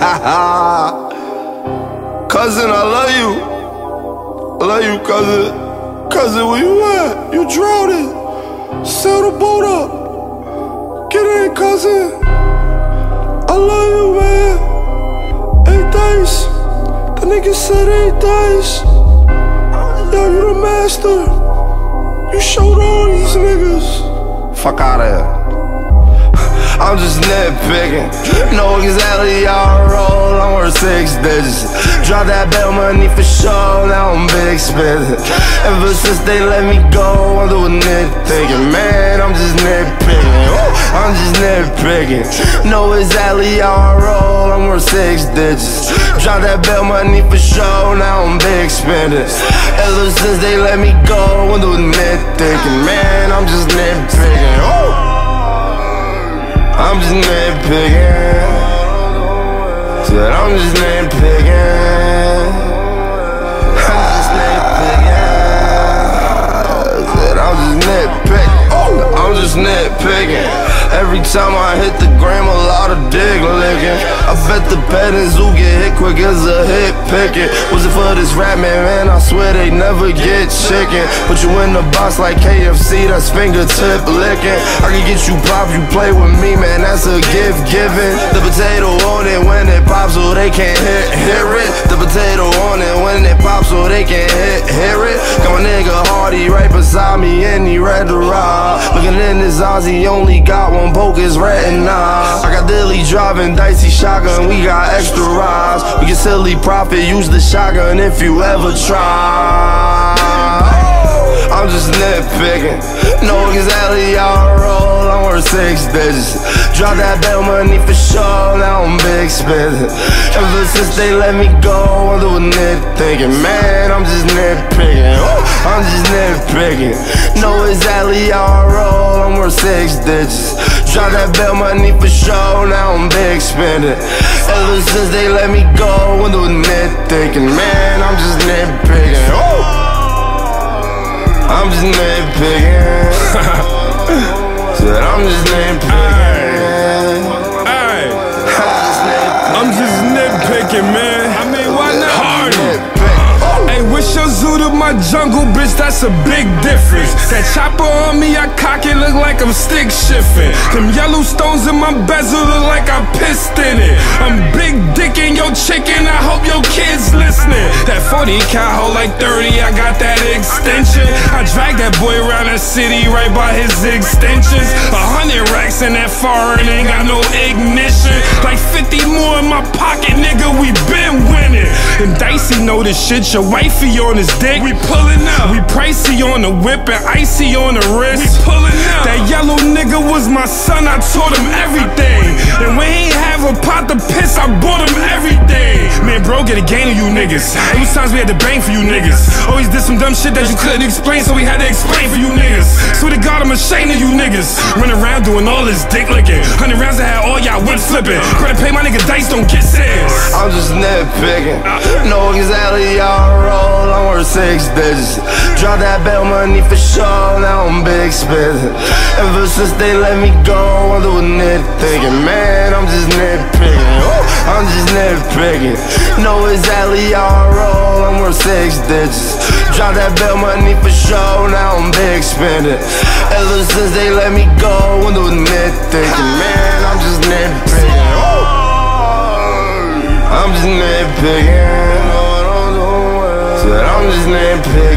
Cousin, I love you. I love you, cousin. Cousin, where you at? You drowning. Sail the boat up. Get in, cousin. I love you, man. 8 days. The nigga said 8 days. Yo, you the master. You showed all these niggas. Fuck out of here. I'm just nitpicking. Know exactly how I roll. I'm worth 6 digits. Drop that bail money for sure. Now I'm big spending. Ever since they let me go, I'm doing nitpicking. Man, I'm just nitpicking. I'm just nitpicking. Know exactly how I roll. I'm worth 6 digits. Drop that bail money for sure. Now I'm big spending. Ever since they let me go, I'm doing nitpicking. Man, I'm just nitpicking. I'm just nitpicking. Said I'm just nitpicking. Said I'm just nitpicking. I'm just nitpicking. Every time I hit the gram, a lot of dick licking. I bet the petting zoo get hit quick as a hit picking. Was it for this rap man, I swear they never get chicken. Put you in the box like KFC, that's fingertip licking. I can get you pop, you play with me, man, that's a gift given. The potato on it when it pops so they can't hear it. The potato on it when it pops so they can't hear it. Got my nigga Hardy right beside me and he ready to ride. Looking in his eyes, he only got one poke his retina. I got Dilly driving dicey shotgun, we got extra rides. We get silly profit, use the shotgun if you ever try. I'm just nitpicking. Know exactly how I roll. I'm worth 6 digits. Drop that bail money for sure. Now I'm big spending. Ever since they let me go, I'm doing nitpicking. Man, I'm just nitpicking. I'm just nitpicking. Know exactly how I roll. I'm worth 6 digits. Drop that bail money for sure. Now I'm big spending. Ever since they let me go, I'm doing nitpicking. Man, I'm just nitpicking. I'm just nitpicking. Said I'm just nitpicking. I'm just nitpicking, man. I mean, why not? Hey, wish your zoo to my jungle, bitch, that's a big difference. That chopper on me, I cock it, look like I'm stick shifting. Them yellow stones in my bezel look like I pissed in it. I'm big dicking your chicken, I hope your kids listening. That 40 cal hold like 30, I got that extension. I drag that boy around the city right by his extensions. 100 racks in that foreign, ain't got no ignition. Like 50 more in my pocket, nigga, we been winning. And Dicey know this shit, your wifey on his dick. We pulling up. We pricey on the whip and icy on the wrist. We pulling up. That yellow nigga was my son, I taught him everything. And when he ain't have a pot to piss, I bought him everything. Man, bro, get a gain of you niggas. It was times we had to bang for you niggas. Always did some dumb shit that you couldn't explain, so we had to explain for you niggas. Swear to God, I'm ashamed of you niggas. Run around doing all this dick licking. 100 rounds I had all y'all whip flipping. Credit pay my nigga Dice, don't get serious. I'm just nitpicking. Know exactly how I roll. I'm worth 6 digits. Drop that bail money for sure. Now I'm big spending. Ever since they let me go, I'm doing nitpicking. Man, I'm just nitpicking. I'm just nitpicking. Know exactly how I roll. I'm worth 6 digits. Drop that bail money for sure. Now I'm big spending. Ever since they let me go, I'm doing nitpicking. Man, I'm just nitpicking. I'm just nitpicking. Said I'm just nitpicking.